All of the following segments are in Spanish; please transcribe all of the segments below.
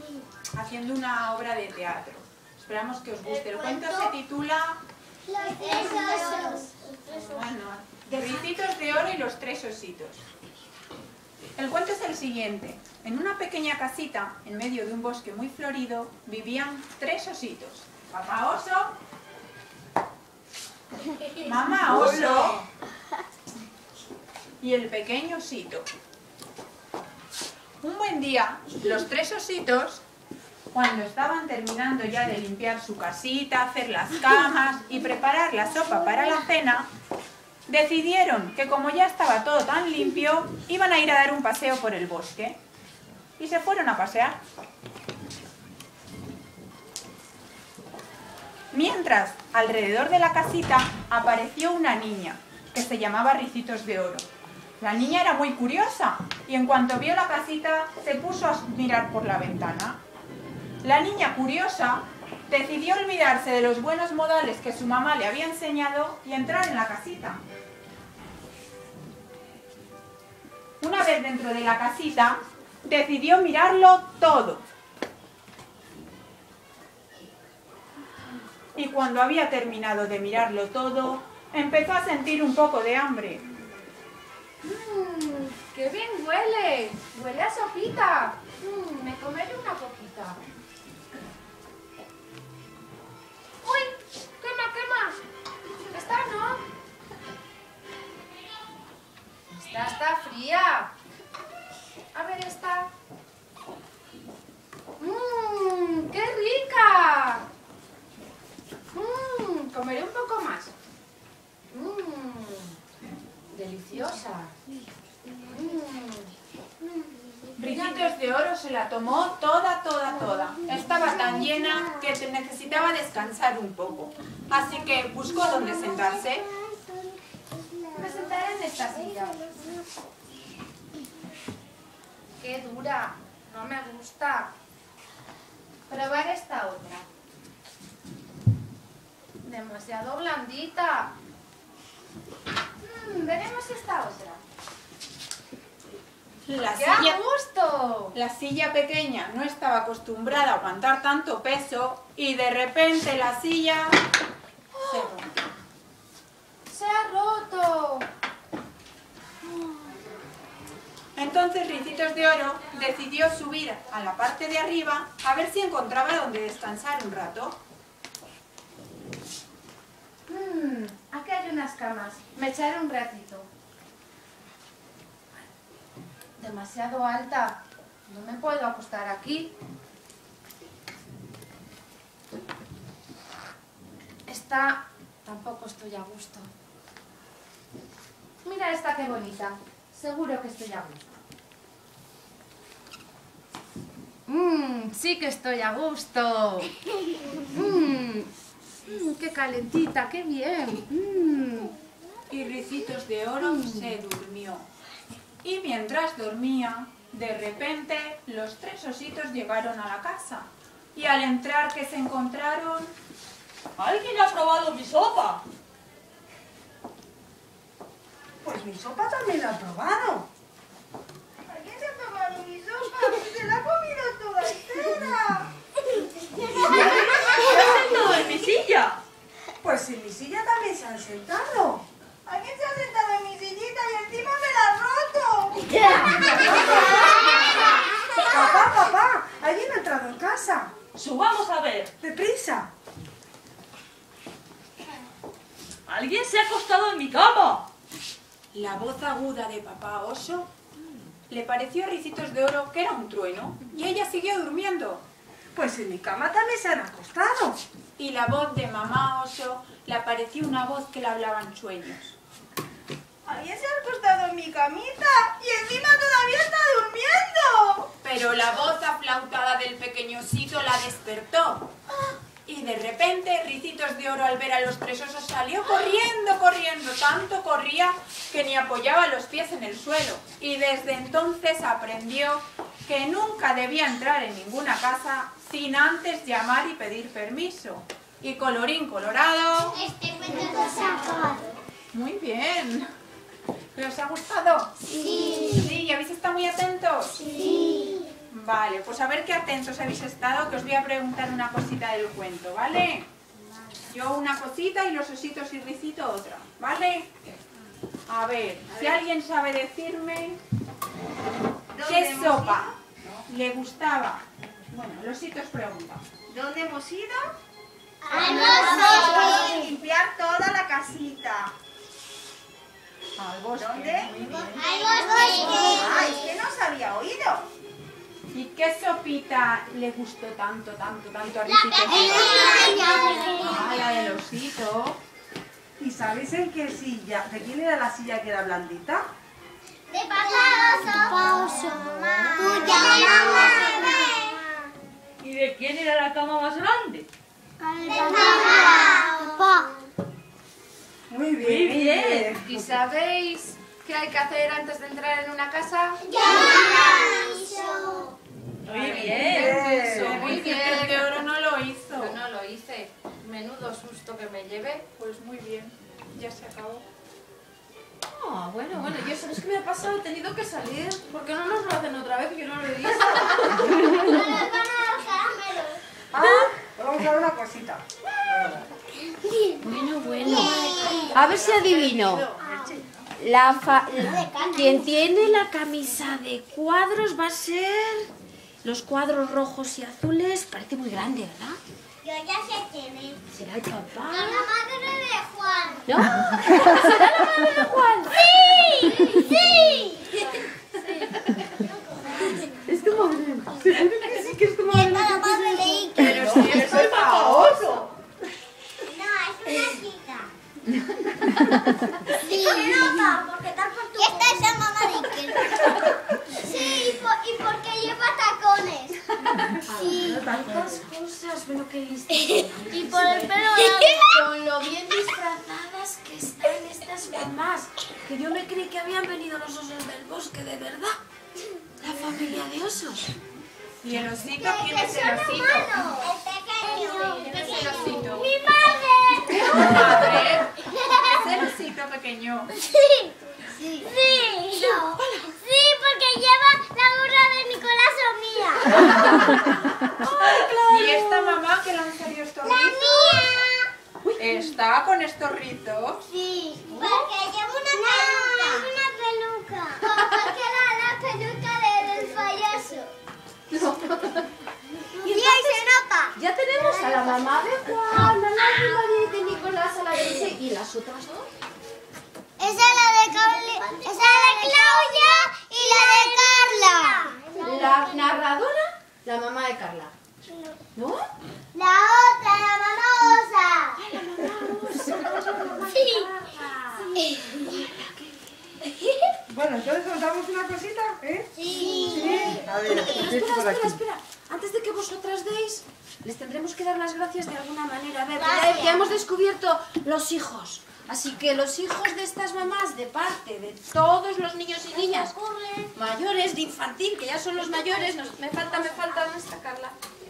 haciendo una obra de teatro. Esperamos que os guste. El cuento se titula Los tres osos. De Ricitos de Oro y los tres ositos. El cuento es el siguiente. En una pequeña casita, en medio de un bosque muy florido, vivían tres ositos. Papá oso, mamá oso y el pequeño osito. Un buen día, los tres ositos, cuando estaban terminando ya de limpiar su casita, hacer las camas y preparar la sopa para la cena, decidieron que como ya estaba todo tan limpio, iban a ir a dar un paseo por el bosque. Y se fueron a pasear. Mientras, alrededor de la casita, apareció una niña, que se llamaba Ricitos de Oro. La niña era muy curiosa, y en cuanto vio la casita, se puso a mirar por la ventana. La niña curiosa decidió olvidarse de los buenos modales que su mamá le había enseñado y entrar en la casita. Una vez dentro de la casita, decidió mirarlo todo. Y cuando había terminado de mirarlo todo, empezó a sentir un poco de hambre. ¡Qué bien huele! ¡Huele a sopita! Me comeré una poquita. ¡Uy! ¡Quema, quema! ¿Esta no? Esta está fría. A ver esta. ¡Qué rica! Comeré un poco más. Deliciosa. Ricitos de Oro se la tomó toda. Estaba tan llena que necesitaba descansar un poco. Así que buscó dónde sentarse. Me sentaré en esta silla. ¡Qué dura! No me gusta. Probar esta otra. Demasiado blandita. Veremos esta otra. ¡Qué a gusto! La silla pequeña no estaba acostumbrada a aguantar tanto peso y de repente la silla se rompió. ¡Se ha roto! Entonces Ricitos de Oro decidió subir a la parte de arriba a ver si encontraba donde descansar un rato. Aquí hay unas camas. Me echaré un ratito. Demasiado alta. No me puedo acostar aquí. Esta tampoco estoy a gusto. Mira esta qué bonita. Seguro que estoy a gusto. Sí que estoy a gusto. Qué calentita, qué bien. Y Ricitos de Oro se durmió. Y mientras dormía, de repente los tres ositos llegaron a la casa. Y al entrar, ¿qué se encontraron? ¿Alguien ha probado mi sopa? Pues mi sopa también la ha probado. ¿Alguien se ha tomado mi sopa? ¡Se la ha comido toda entera! ¿Se ha sentado en mi silla? Pues en mi silla también se han sentado. ¿Alguien se ha sentado en mi sillita y encima me la ha roto? Papá, alguien ha entrado en casa. Subamos a ver. ¡Deprisa! ¿Alguien se ha acostado en mi cama? La voz aguda de Papá Oso le pareció a Ricitos de Oro que era un trueno y ella siguió durmiendo. Pues en mi cama también se han acostado. Y la voz de Mamá Oso le pareció una voz que le hablaba en sueños. ¿Alguien se ha acostado en mi camita y encima todavía está durmiendo? Pero la voz aflautada del pequeño osito la despertó. Y de repente Ricitos de Oro al ver a los tres osos salió corriendo, tanto corría que ni apoyaba los pies en el suelo. Y desde entonces aprendió que nunca debía entrar en ninguna casa sin antes llamar y pedir permiso. Y colorín colorado... Este cuento se ha acabado. Muy bien. ¿Les ha gustado? Sí. ¿Sí? ¿Y habéis estado muy atentos? Sí. Vale, pues a ver qué atentos habéis estado, que os voy a preguntar una cosita del cuento, ¿vale? Yo una cosita y los ositos y Ricito otra, ¿vale? A ver, si alguien sabe decirme qué sopa le gustaba. Bueno, los ositos preguntan. ¿Dónde hemos ido? ¡A Limpiar toda la casita. Al bosque. ¿Dónde? Muy bien. Ah, es que no se había oído. ¿Y qué sopita le gustó tanto a Ricito? Ah, la del osito. ¿Y sabéis en qué silla? ¿De quién era la silla que era blandita? De papá oso. Tuya, mamá. ¿Y de quién era la cama más grande? De papá. Muy bien, Muy bien. ¿Y sabéis qué hay que hacer antes de entrar en una casa? Muy bien. Eso, muy Ricito bien. de oro no lo hizo. Yo no lo hice. Menudo susto que me llevé. Pues muy bien, ya se acabó. Ah, bueno, yo sabes que me ha pasado, he tenido que salir. ¿Por qué no nos lo hacen otra vez? Que yo no lo he visto. Ah, vamos a ver una cosita. Bueno. A ver si adivino. Quien tiene la camisa de cuadros va a ser los cuadros rojos y azules. Parece muy grande, ¿verdad? Yo ya sé quién es. ¿Será el papá? La madre de Juan. ¿No? ¿Será la madre de Juan? ¡Sí! Es tu madre. Seguro que sí que es tu madre. Es la madre de Iker. Pero si yo soy papá oso. No, es una chica. Sí. Se nota, porque tal por tu... Y esta es la mamá de Iker. Sí, y porque lleva tacones. Sí. Tantas cosas, bueno, qué listo. Y por el pelo largo. Con lo bien disfrazadas que están estas mamás. Que yo me creí que habían venido los osos del bosque, de verdad. La familia de osos. ¿Y el osito? ¿Quién es el osito? El pequeño. ¿Quién es el osito? ¡Mi madre! Madre. Es el osito pequeño. Sí. Sí. Sí, porque lleva la gorra de Nicolás o mía. ¿Y esta mamá que le han salido estos ¡La rizos? mía! ¿Está con estos rizos? Sí. Porque lleva una peluca. Porque la peluca del payaso. Y ahí se nota. Ya tenemos a la mamá de Juan, a la de María y de Nicolás a la derecha y las otras dos. Esa es la de Claudia y la de Carla. La narradora, la mamá de Carla. ¿No? La otra, la mamá osa. Sí. Bueno, entonces os damos una cosita, ¿eh? Sí. A ver, Pero por aquí. espera. Antes de que vosotras deis, les tendremos que dar las gracias de alguna manera. A ver, Gracias. ya hemos descubierto los hijos. Así que los hijos de estas mamás, de parte de todos los niños y niñas mayores, de infantil, que ya son los mayores, me falta, ¿dónde está Carla?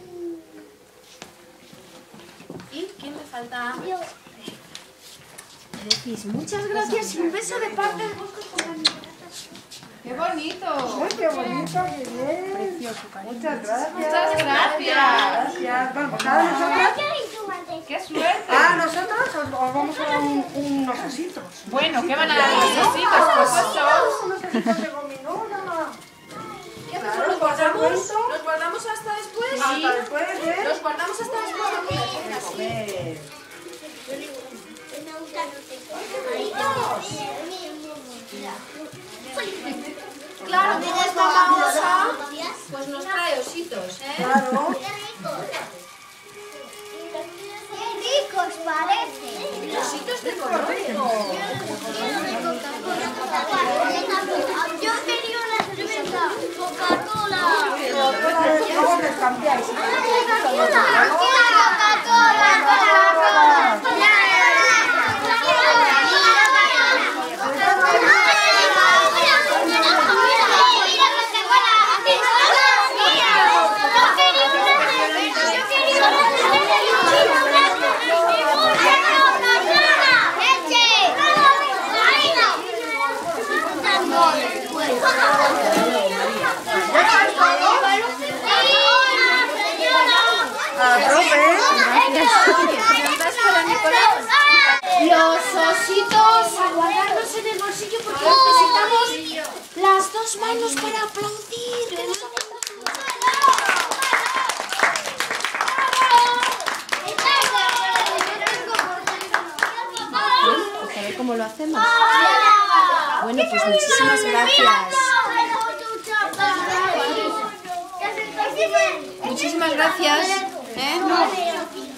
¿Y quién me falta? Yo. Le decís muchas gracias y un beso de parte de vosotros por la niña. ¡Qué bonito! ¡Uy, qué bonito! ¡Qué bien! Precioso, Muchas gracias. Muchas gracias. Gracias. Bueno, pues ahora nosotras... ¡Qué suerte! Ah, nosotros os vamos a dar unos ositos. Bueno, ¿qué van a dar los ositos? Pues osos. Unos ositos de gominola. ¿Qué hacemos? Claro, ¿Los guardamos? cuento. ¿Los guardamos hasta después? Hasta después, ¿eh? ¿Los guardamos hasta después de comer? A comer. Claro, como es mamá osa, pues nos trae ositos, ¿eh? Claro. Qué ricos parecen. Ositos de colores. Yo quería una cerveza. Coca-Cola. ¿Cómo les cambiáis? Coca-Cola. la profe. Los ositos, a guardarlos en el bolsillo porque necesitamos las dos manos para aplaudir. Que nos a ver cómo lo hacemos. Bueno, pues muchísimas gracias. Muchísimas gracias.